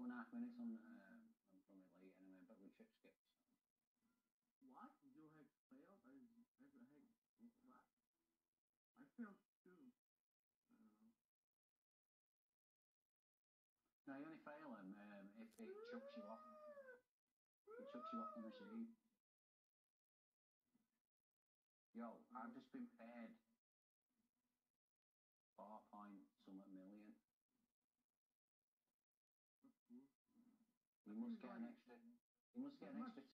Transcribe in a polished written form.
2.5 minutes on from Elite anyway, but we trip skips. What? You had failed? I what? I failed too. I don't know. No, you only fail them if it chucks you off. It chucks you off the machine. Yo, I've just been paid 4 point something million. That's cool. You must get an extra. You must get an extra